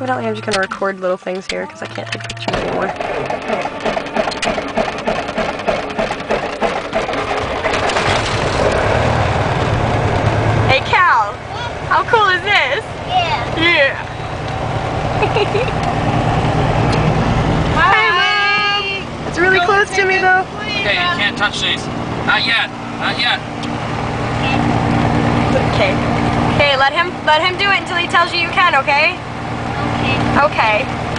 Evidently I'm just gonna record little things here because I can't take pictures anymore. Hey Cal, how cool is this? Yeah. Yeah. Hi. It's really close to me though. Okay, you can't touch these. Not yet. Not yet. Okay. Okay, let him do it until he tells you you can, okay? Okay. Okay.